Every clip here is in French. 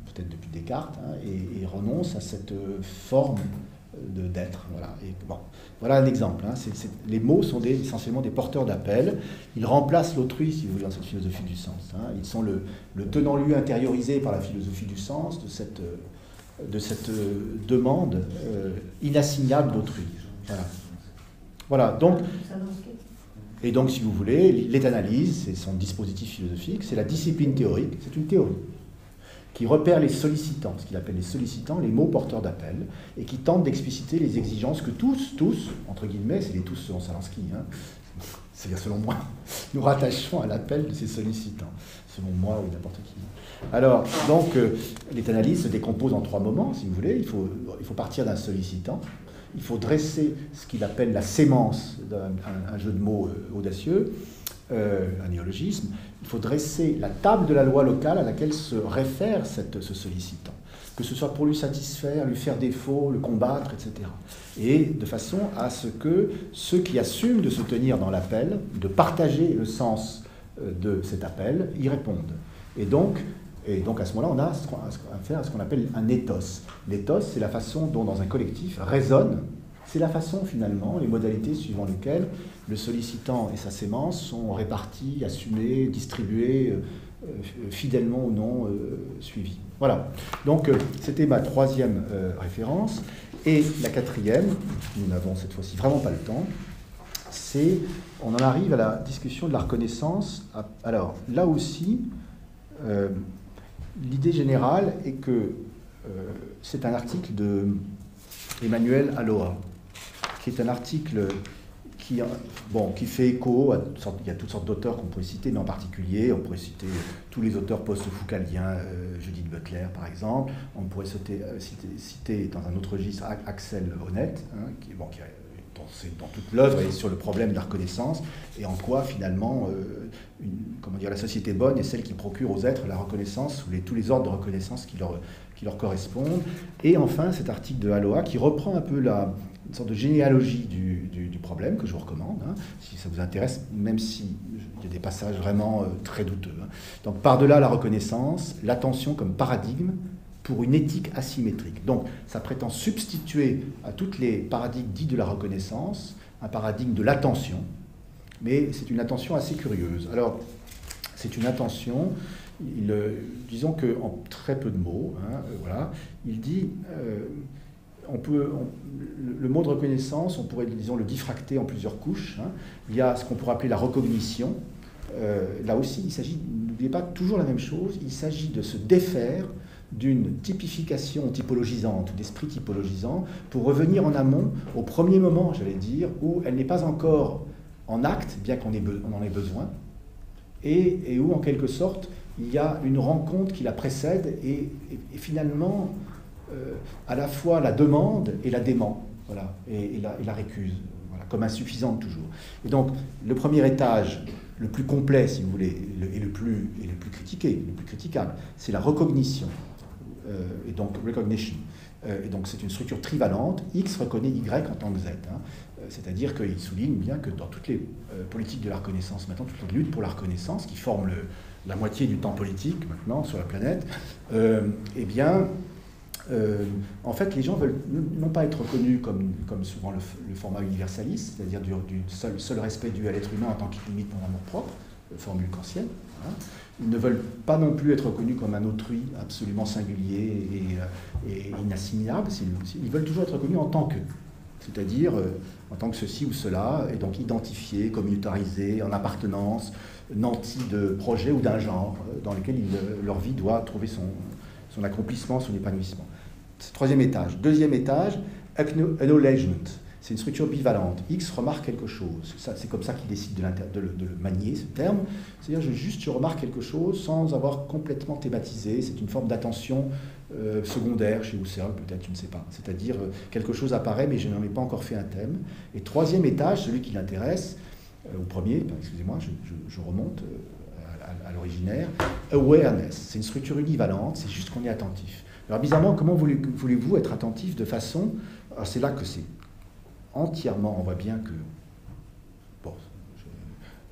peut-être depuis Descartes, hein, et renonce à cette forme d'être. Voilà. Et bon, voilà un exemple. Hein. Les mots sont essentiellement des porteurs d'appel. Ils remplacent l'autrui, si vous voulez, dans cette philosophie du sens. Hein. Ils sont le tenant-lieu intériorisé par la philosophie du sens de cette demande inassignable d'autrui. Voilà. Voilà. Donc, et donc, si vous voulez, l'étanalyse, c'est son dispositif philosophique, c'est la discipline théorique, c'est une théorie qui repère les sollicitants, ce qu'il appelle les sollicitants, les mots porteurs d'appel, et qui tente d'expliciter les exigences que tous, entre guillemets, c'est les tous selon Salansky, hein, c'est-à-dire selon moi, nous rattachons à l'appel de ces sollicitants, selon moi ou n'importe qui. Alors, donc, l'étanalyse se décompose en 3 moments, si vous voulez. Il faut partir d'un sollicitant, il faut dresser ce qu'il appelle la sémence, un jeu de mots audacieux, un néologisme. Il faut dresser la table de la loi locale à laquelle se réfère ce sollicitant, que ce soit pour lui satisfaire, lui faire défaut, le combattre, etc. Et de façon à ce que ceux qui assument de se tenir dans l'appel, de partager le sens de cet appel, y répondent. Et donc à ce moment-là, on a affaire à ce qu'on appelle un ethos. L'ethos, c'est la façon dont, dans un collectif, résonne. C'est la façon, finalement, les modalités suivant lesquelles le sollicitant et sa sémence sont répartis, assumés, distribués, fidèlement ou non suivis. Voilà. Donc, c'était ma 3e référence. Et la 4e, nous n'avons cette fois-ci vraiment pas le temps, on en arrive à la discussion de la reconnaissance. Alors, là aussi, l'idée générale est que c'est un article de Emmanuel Aloha, qui est un article qui fait écho à il y a toutes sortes d'auteurs qu'on pourrait citer, mais en particulier, on pourrait citer tous les auteurs post-foucaldiens, Judith Butler par exemple, on pourrait citer dans un autre registre Axel Honneth, hein, dont toute l'œuvre est sur le problème de la reconnaissance et en quoi finalement la société bonne est celle qui procure aux êtres la reconnaissance ou tous les ordres de reconnaissance qui leur correspondent. Et enfin cet article de Aloha qui reprend un peu une sorte de généalogie du problème que je vous recommande, hein, si ça vous intéresse, même s'il y a des passages vraiment très douteux. Hein. Donc par-delà la reconnaissance, l'attention comme paradigme pour une éthique asymétrique. Donc, ça prétend substituer à toutes les paradigmes dits de la reconnaissance un paradigme de l'attention, mais c'est une attention assez curieuse. Alors, c'est une attention, disons qu'en très peu de mots, hein, voilà, il dit, le mot de reconnaissance, on pourrait, disons, le diffracter en plusieurs couches. Hein. Il y a ce qu'on pourrait appeler la recognition. Là aussi, il s'agit, n'oubliez pas, toujours la même chose, il s'agit de se défaire d'une typification typologisante, d'esprit typologisant, pour revenir en amont, au premier moment, j'allais dire, où elle n'est pas encore en acte, bien qu'on en ait besoin, et où, en quelque sorte, il y a une rencontre qui la précède, et finalement, à la fois la demande et la dément, voilà, et la récuse, voilà, comme insuffisante toujours. Et donc, le premier étage, le plus complet, si vous voulez, et le plus critiqué, le plus critiquable, c'est la recognition. Et donc recognition. Et donc c'est une structure trivalente, X reconnaît Y en tant que Z. Hein. C'est-à-dire qu'il souligne bien que dans toutes les politiques de la reconnaissance, maintenant, toutes les luttes pour la reconnaissance, qui forment la moitié du temps politique maintenant sur la planète, en fait, les gens veulent non pas être reconnus comme souvent le format universaliste, c'est-à-dire du seul respect dû à l'être humain en tant qu'il limite mon amour propre, formule kantienne. Hein. Ils ne veulent pas non plus être reconnus comme un autrui absolument singulier et inassimilable. Ils veulent toujours être reconnus en tant que, c'est-à-dire en tant que ceci ou cela, et donc identifiés, communautarisés, en appartenance, nantis de projets ou d'un genre dans lequel leur vie doit trouver son accomplissement, son épanouissement. Troisième étage. Deuxième étage, acknowledgement. C'est une structure bivalente. X remarque quelque chose. C'est comme ça qu'il décide de le manier, ce terme. C'est-à-dire, je remarque quelque chose sans avoir complètement thématisé. C'est une forme d'attention secondaire chez Husserl, peut-être, je ne sais pas. C'est-à-dire, quelque chose apparaît, mais je n'en ai pas encore fait un thème. Et troisième étage, celui qui l'intéresse, au premier, excusez-moi, je remonte à l'originaire, awareness. C'est une structure univalente, c'est juste qu'on est attentif. Alors, bizarrement, comment voulez-vous être attentif de façon... Alors, c'est là que c'est entièrement, on voit bien que, bon,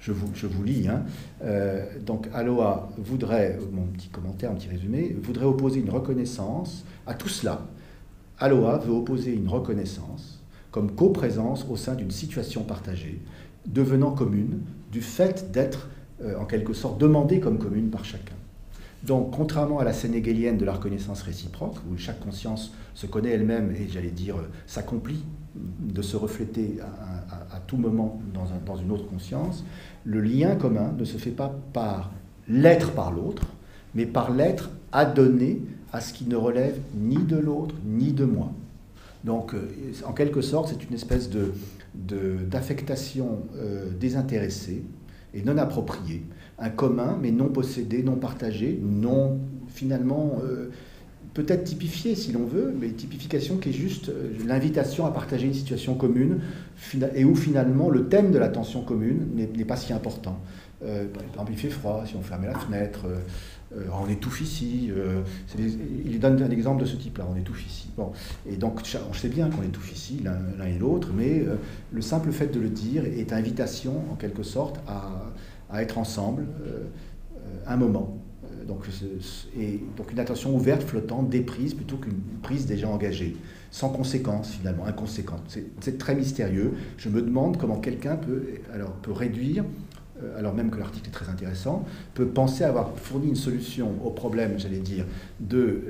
je vous lis. Hein. Donc Aloha voudrait, mon petit commentaire, un petit résumé, voudrait opposer une reconnaissance à tout cela. Aloha veut opposer une reconnaissance comme coprésence au sein d'une situation partagée, devenant commune du fait d'être en quelque sorte demandée comme commune par chacun. Donc, contrairement à la scène hégélienne de la reconnaissance réciproque, où chaque conscience se connaît elle-même et, j'allais dire, s'accomplit de se refléter à tout moment dans une autre conscience, le lien commun ne se fait pas par l'être par l'autre, mais par l'être adonné à ce qui ne relève ni de l'autre ni de moi. Donc, en quelque sorte, c'est une espèce d'affectation désintéressée et non appropriée, un commun, mais non possédé, non partagé, non finalement peut-être typifié si l'on veut, mais typification qui est juste l'invitation à partager une situation commune et où finalement le thème de l'attention commune n'est pas si important. Par exemple, il fait froid, si on fermait la fenêtre, on étouffe ici. Il donne un exemple de ce type-là, on étouffe ici. Bon. Et donc, on sait bien qu'on étouffe ici, l'un et l'autre, mais le simple fait de le dire est invitation, en quelque sorte, à être ensemble un moment. Donc une attention ouverte, flottante, déprise, plutôt qu'une prise déjà engagée, sans conséquence finalement, inconséquente. C'est très mystérieux. Je me demande comment quelqu'un peut réduire, alors même que l'article est très intéressant, peut penser avoir fourni une solution au problème, j'allais dire, de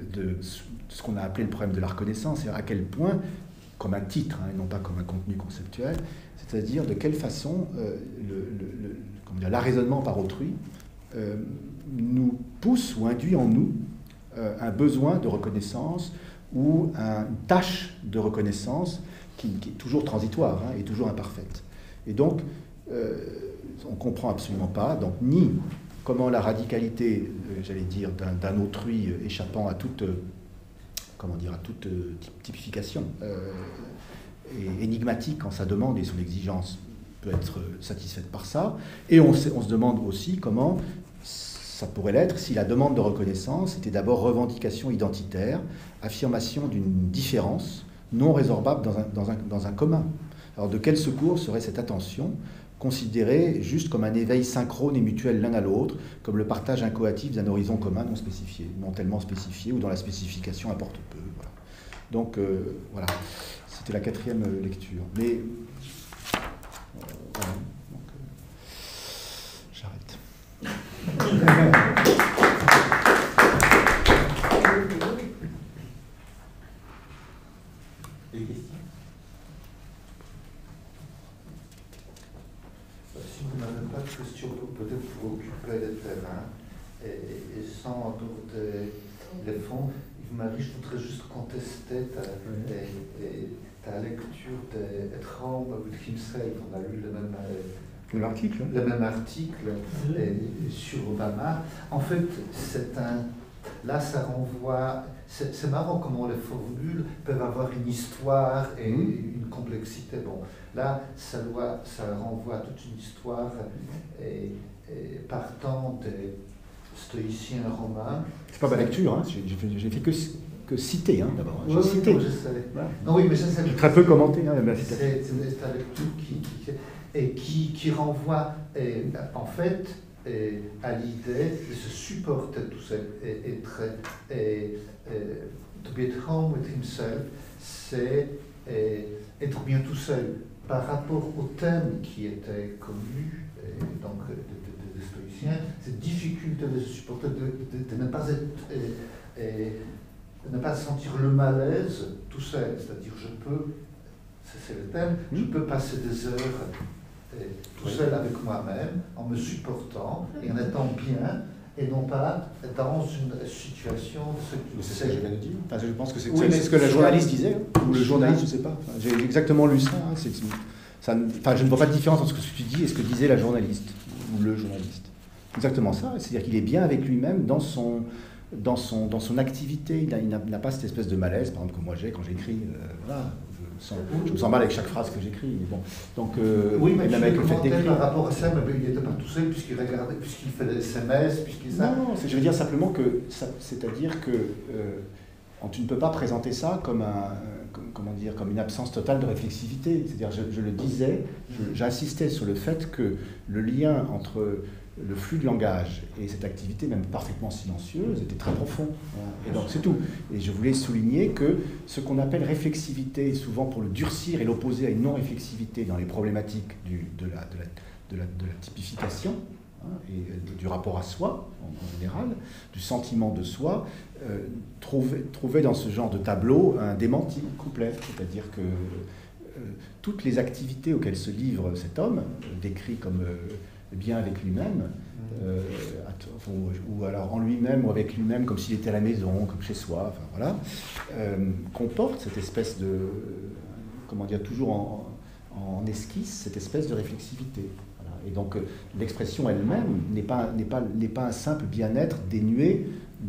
ce qu'on a appelé le problème de la reconnaissance, c'est-à-dire à quel point, comme un titre, et non pas comme un contenu conceptuel, c'est-à-dire de quelle façon l'arraisonnement par autrui nous pousse ou induit en nous un besoin de reconnaissance ou une tâche de reconnaissance qui est toujours transitoire et toujours imparfaite. Et donc, on ne comprend absolument pas, donc, ni comment la radicalité, j'allais dire, d'un autrui échappant à toute typification et énigmatique en sa demande et son exigence peut être satisfaite par ça. Et on se demande aussi comment ça pourrait l'être si la demande de reconnaissance était d'abord revendication identitaire, affirmation d'une différence non résorbable dans un commun. Alors de quel secours serait cette attention considérée juste comme un éveil synchrone et mutuel l'un à l'autre, comme le partage incoatif d'un horizon commun non spécifié, non tellement spécifié ou dont la spécification importe peu. Voilà. Donc voilà, c'était la 4e lecture. Mais voilà. Donc, j'arrête. Des questions? Si vous n'avez pas de questions, peut-être pour occuper le terrain et sans aborder les fonds, Yves-Marie, je voudrais juste contester ta lecture des Traum with himself. On a lu le même article sur Obama. En fait, là, ça renvoie. C'est marrant comment les formules peuvent avoir une histoire et une complexité. Bon, là, ça renvoie à toute une histoire partant des stoïciens romains. C'est pas ma lecture, hein. J'ai fait que citer, hein, d'abord. Oui, cité. Je sais. Voilà. Non, oui, mais j'ai très peu commenté. Hein, c'est ta lecture qui renvoie, en fait, à l'idée de se supporter tout seul. To be at home with himself, c'est être bien tout seul. Par rapport au thème qui était connu, donc des stoïciens, cette difficulté de se supporter, de ne pas de ne pas sentir le malaise tout seul. C'est-à-dire, c'est le thème, je peux passer des heures tout seul avec moi-même, en me supportant et en étant bien, et non pas dans une situation de ce qui c'est ce que je viens de dire. Enfin, je pense que c'est ce que la journaliste disait, ou le journaliste, je ne sais pas. Enfin, j'ai exactement lu ça. Je ne vois pas de différence entre ce que tu dis et ce que disait la journaliste, ou le journaliste. Exactement ça. C'est-à-dire qu'il est bien avec lui-même dans son activité. Il n'a pas cette espèce de malaise, par exemple, que moi j'ai quand j'écris. Voilà. Je me sens mal avec chaque phrase que j'écris. Mais bon. Donc, oui, mais même avec le fait d'écrire. Par rapport à ça, il n'était pas tout seul puisqu'il regardait, puisqu'il fait des SMS, puisqu'il ça. Non, je veux dire simplement que, c'est-à-dire que tu ne peux pas présenter ça comme comme une absence totale de réflexivité. C'est-à-dire, je le disais, j'insistais sur le fait que le lien entre le flux de langage et cette activité, même parfaitement silencieuse, était très profond. Voilà. Et donc c'est tout. Et je voulais souligner que ce qu'on appelle réflexivité, souvent pour le durcir et l'opposer à une non-réflexivité dans les problématiques de la typification, et du rapport à soi, en général, du sentiment de soi, trouver dans ce genre de tableau un démenti complet. C'est-à-dire que toutes les activités auxquelles se livre cet homme, décrit comme bien avec lui-même, ou alors en lui-même ou avec lui-même, comme s'il était à la maison, comme chez soi, enfin, voilà, comporte cette espèce de, comment dire, toujours en esquisse, cette espèce de réflexivité. Et donc l'expression elle-même n'est pas un simple bien-être dénué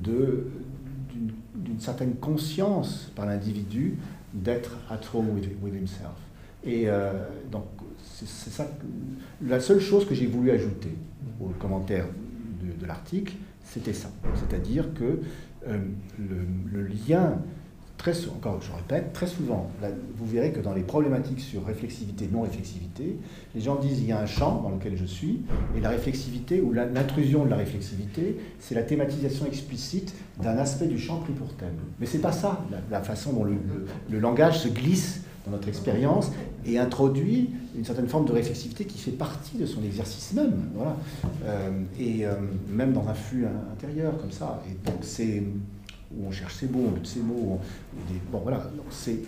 d'une certaine conscience par l'individu d'être at home with himself. Et donc c'est ça, la seule chose que j'ai voulu ajouter au commentaire de l'article, c'était ça. C'est-à-dire que le lien, encore je répète, très souvent, là, vous verrez que dans les problématiques sur réflexivité, non-réflexivité, les gens disent il y a un champ dans lequel je suis, et la réflexivité ou l'intrusion de la réflexivité, c'est la thématisation explicite d'un aspect du champ pris pour thème. Mais c'est pas ça, la façon dont le langage se glisse dans notre expérience et introduit une certaine forme de réflexivité qui fait partie de son exercice même, voilà. Même dans un flux intérieur comme ça. Et donc c'est où on cherche ses mots, on lutte ses mots. Bon, voilà, c'est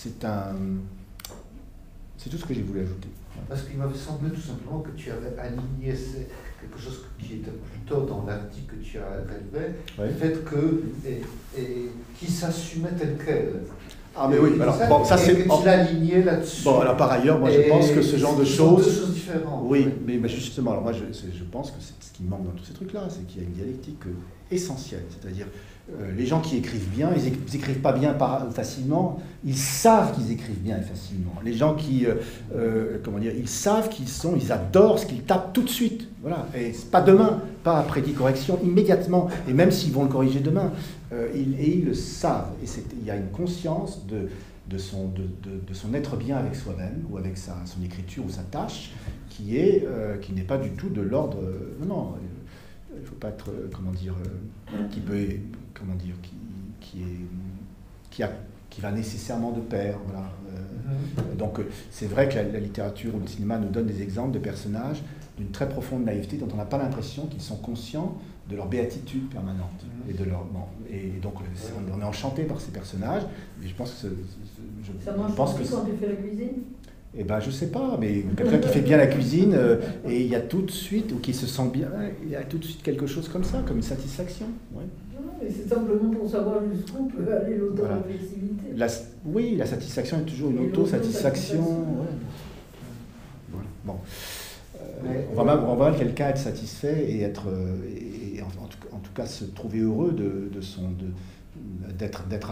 tout ce que j'ai voulu ajouter. Parce qu'il m'avait semblé tout simplement que tu avais aligné quelque chose qui était plutôt dans l'article que tu as relevé, le fait que, qui s'assumait tel quel. Ah mais oui, alors bon, ça c'est... Tu l'as aligné là-dessus. Bon, alors par ailleurs, moi je pense que ce genre de choses... Deux choses différentes. Oui, mais justement, alors moi je pense que ce qui me manque dans tous ces trucs-là, c'est qu'il y a une dialectique essentielle. C'est-à-dire, les gens qui écrivent bien, ils n'écrivent pas bien facilement, ils savent qu'ils écrivent bien et facilement. Les gens qui, ils savent ils adorent ce qu'ils tapent tout de suite. Voilà. Et pas demain, pas après 10 corrections, immédiatement. Et même s'ils vont le corriger demain, ils le savent. Et il y a une conscience de son être bien avec soi-même, ou avec son écriture ou sa tâche, qui n'est pas du tout de l'ordre... non, il ne faut pas être, qui va nécessairement de pair. Voilà. Donc c'est vrai que la littérature ou le cinéma nous donne des exemples de personnages d'une très profonde naïveté dont on n'a pas l'impression qu'ils sont conscients de leur béatitude permanente. Et donc on est enchanté par ces personnages, mais je pense que ça marche aussi quand tu fais la cuisine. Eh ben, je sais pas, mais quelqu'un qui fait bien la cuisine, et il y a tout de suite, ou qui se sent bien, il y a tout de suite quelque chose comme ça, comme une satisfaction. Ouais. Non, mais c'est simplement pour savoir jusqu'où peut aller l'auto-réflexivité. Voilà. Oui, la satisfaction est toujours une auto-satisfaction. Ouais. Voilà. Bon. On va voir quelqu'un être satisfait et être, en tout cas se trouver heureux d'être à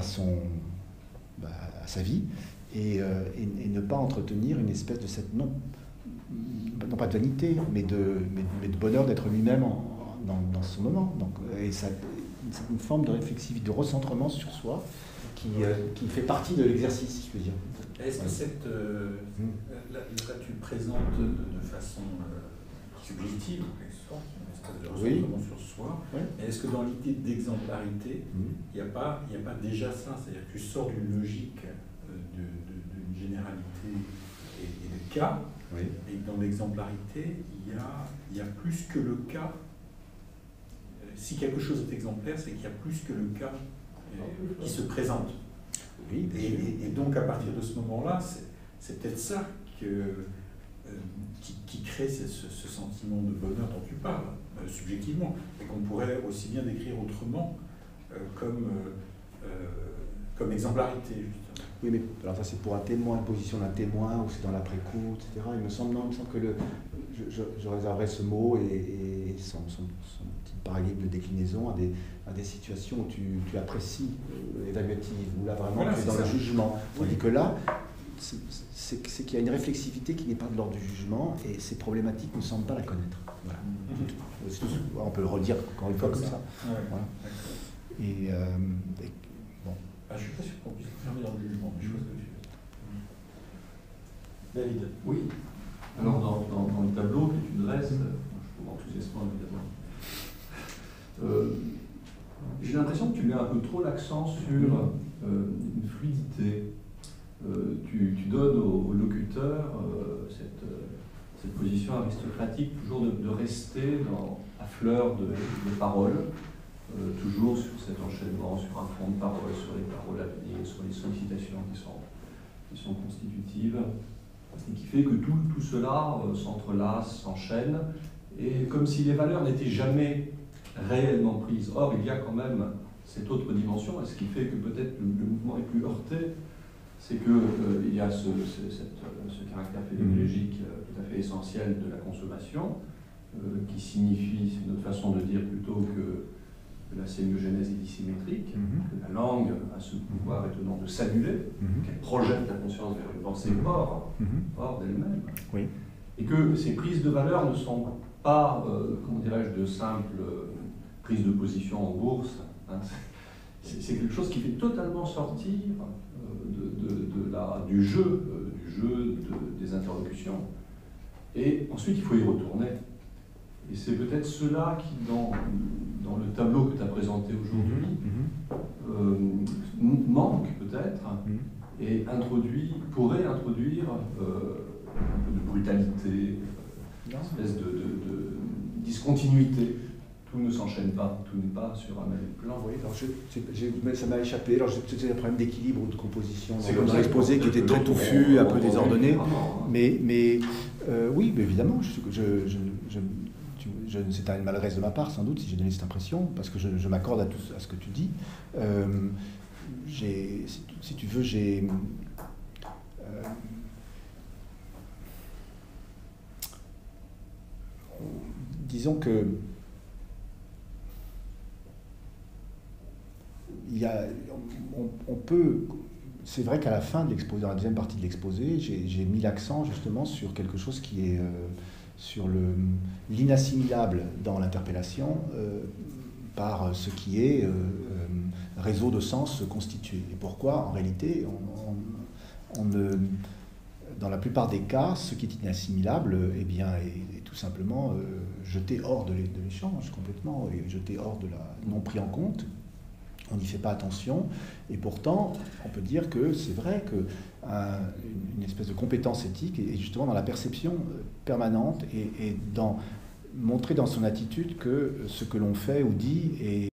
sa vie. Et ne pas entretenir une espèce de cette, non pas de vanité, mais de bonheur d'être lui-même dans ce moment. Donc, et ça, une forme de réflexivité, de recentrement sur soi qui fait partie de l'exercice, si je peux dire. Est-ce que là tu le présentes de façon subjective, une espèce de recentrement sur soi, mais est-ce que dans l'idée d'exemplarité, il n'y a pas déjà ça, c'est-à-dire que tu sors d'une logique d'une généralité et de cas, et dans l'exemplarité, il y a plus que le cas. Si quelque chose est exemplaire, c'est qu'il y a plus que le cas qui se présente. Oui, et donc, à partir de ce moment-là, c'est peut-être ça qui crée ce sentiment de bonheur dont tu parles, subjectivement, et qu'on pourrait aussi bien décrire autrement comme exemplarité, justement. Oui, mais alors ça c'est pour un témoin, la position d'un témoin, ou c'est dans l'après-coup, etc. Il me semble que je réserverais ce mot et son petit paradigme de déclinaison à des situations où tu apprécies évaluative, où là vraiment tu es dans le jugement. Tandis que là, c'est qu'il y a une réflexivité qui n'est pas de l'ordre du jugement, et ces problématiques ne semblent pas la connaître. Voilà. On peut le redire encore une fois comme ça. Voilà. Et bon. je ne suis pas sûr qu'on puisse fermer dans le jugement, mais je vois ce que tu veux. David. Oui. Alors, dans le tableau que tu dresses, je trouve enthousiasmant évidemment, j'ai l'impression que tu mets un peu trop l'accent sur une fluidité. Tu donnes au locuteur cette position aristocratique, toujours de rester à fleur de paroles, toujours sur cet enchaînement, sur un fond de paroles, sur les paroles à venir, sur les sollicitations qui sont constitutives, et qui fait que tout cela s'entrelace, s'enchaîne, et comme si les valeurs n'étaient jamais réellement prises. Or, il y a quand même cette autre dimension, et ce qui fait que peut-être le mouvement est plus heurté, c'est qu'il y a ce caractère phénoménologique tout à fait essentiel de la consommation, qui signifie, c'est une autre façon de dire plutôt que la sémiogénèse est dissymétrique, que la langue a ce pouvoir étonnant de s'annuler, qu'elle projette la conscience vers une pensée hors d'elle-même, oui. Et que ces prises de valeur ne sont pas, comment dirais-je, de simples prises de position en bourse. Hein. C'est quelque chose qui fait totalement sortir du jeu des interlocutions. Et ensuite, il faut y retourner. Et c'est peut-être cela qui, dans le tableau que tu as présenté aujourd'hui, manque peut-être, et pourrait introduire un peu de brutalité, une espèce de discontinuité. Tout ne s'enchaîne pas, tout n'est pas sur un même plan. Oui, alors ça m'a échappé. Alors c'était un problème d'équilibre ou de composition dans l'exposé qui était très touffu, un peu désordonné. Mais oui, mais évidemment, c'est une maladresse de ma part, sans doute, si j'ai donné cette impression, parce que je m'accorde à ce que tu dis. Si tu veux, disons que on peut, c'est vrai qu'à la fin de l'exposé, dans la deuxième partie de l'exposé, j'ai mis l'accent justement sur quelque chose qui est sur l'inassimilable dans l'interpellation par ce qui est réseau de sens constitué. Et pourquoi, en réalité, dans la plupart des cas, ce qui est inassimilable est tout simplement jeté hors de l'échange complètement, et jeté hors non pris en compte. On n'y fait pas attention, et pourtant, on peut dire que c'est vrai qu'une espèce de compétence éthique est justement dans la perception permanente et montrer dans son attitude que ce que l'on fait ou dit est